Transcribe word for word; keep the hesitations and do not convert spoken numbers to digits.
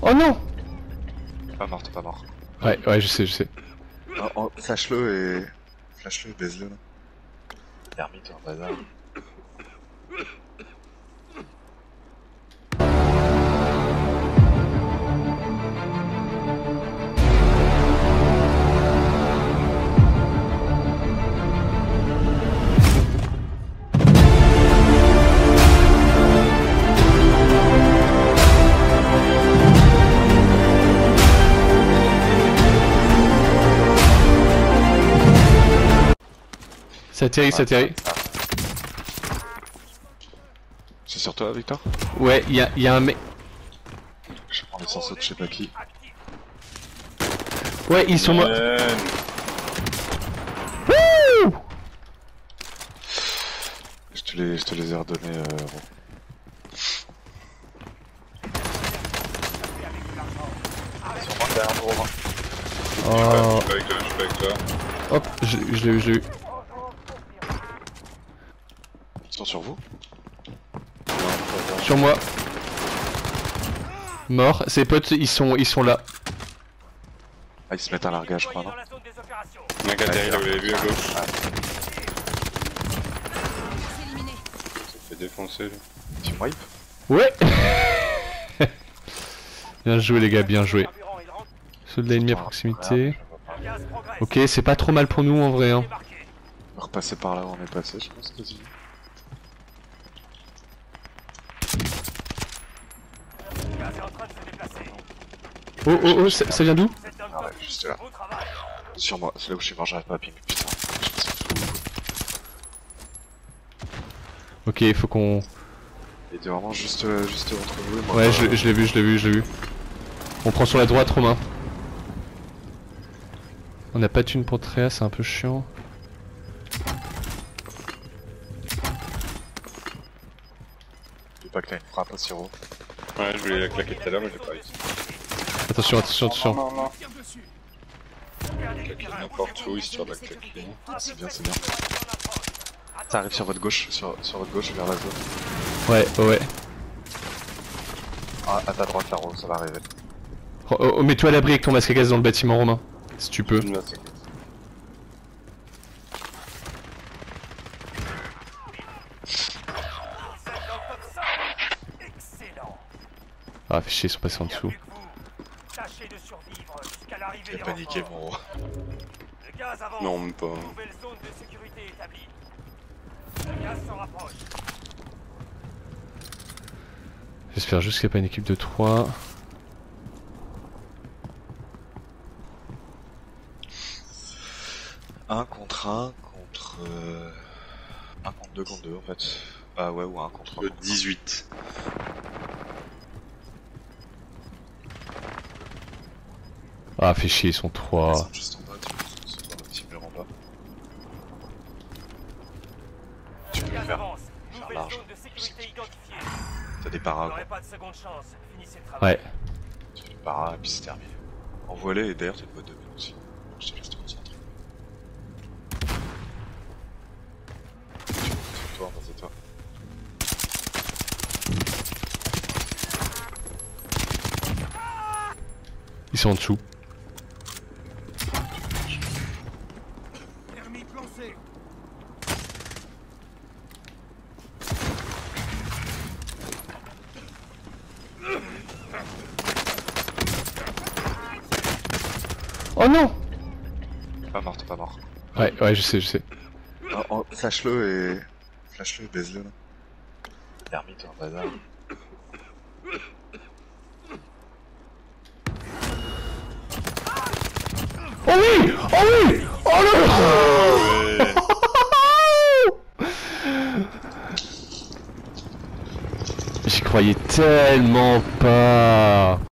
Oh non! T'es pas mort, t'es pas mort. Ouais, ouais, je sais, je sais. Oh, oh, flash-le et... Flash-le et baise-le là. Termite, un bazar. Ça atterrit, ça atterrit. C'est sur toi, Victor? Ouais, y'a y a un mec. Je prends les sens de je sais pas qui. Ouais, ils sont morts. Euh... Wouh! Je te les, je te les ai redonnés. Euh... Sûrement derrière le Romain. Oh. Je suis pas avec toi, je suis pas avec toi. Hop, je, je l'ai eu, je l'ai eu. Ils sont sur vous? Sur moi. Mort. Ses potes, ils sont, ils sont là. Ah, ils se mettent à largage, je crois, non? Il y a un gars derrière, vous l'avez vu à gauche. Ah. Il s'est fait défoncer lui. Team wipe? Ouais. Bien joué les gars, bien joué. Ceux de l'ennemi à proximité. Ok, c'est pas trop mal pour nous en vrai. Hein. On va repasser par là où on est passé, je pense, quasi. Oh oh oh, ça, ça vient d'où? Ah ouais, juste là. Sur moi, c'est là où je suis mort, j'arrive pas à ping, putain. Ok, il faut qu'on... Il était vraiment juste, euh, juste entre vous et moi. Ouais, je, je l'ai vu, je l'ai vu, je l'ai vu. On prend sur la droite, Romain. On n'a pas de thune pour Tréa, c'est un peu chiant. Dis pas que t'as une frappe à Siro. Ouais, je voulais la claquer tout à l'heure, mais j'ai pas réussi. Attention, attention, attention. Non, non, non. Claquer n'importe où, histoire de la claquer. Ah, c'est bien, c'est bien. Ça arrive sur votre gauche, sur, sur votre gauche vers la zone. Ouais, ouais, ouais. Ah, à ta droite, Laro, ça va arriver. Oh, oh, oh, mets-toi à l'abri avec ton masque à gaz dans le bâtiment, Romain. Si tu peux. Ah, fais chier, ils sont passés en dessous. Il a paniqué, mon gros. Non, même pas. J'espère juste qu'il n'y a pas une équipe de trois. un contre un contre... Euh... un contre deux contre deux en fait. Ah ouais, ou un contre un. dix-huit. Ah, fais chier, ils sont Ils trois. sont juste en bas, tu sont dans le petit mur en bas. Tu peux le faire. Faire large. T'as des paras quoi. Ouais. Tu fais des paras et puis c'est terminé. Envoie-les et d'ailleurs t'as une boîte de mine aussi. Je te laisse te concentrer. C'est toi, c'est toi. Ils sont en dessous. Oh non! T'es pas mort, t'es pas mort. Ouais, ouais, je sais, je sais. Oh, oh, flash-le et... Flash-le et baise-le là. Termite, un bazar. Oh oui! Oh oui! Oh non! J'y croyais tellement pas.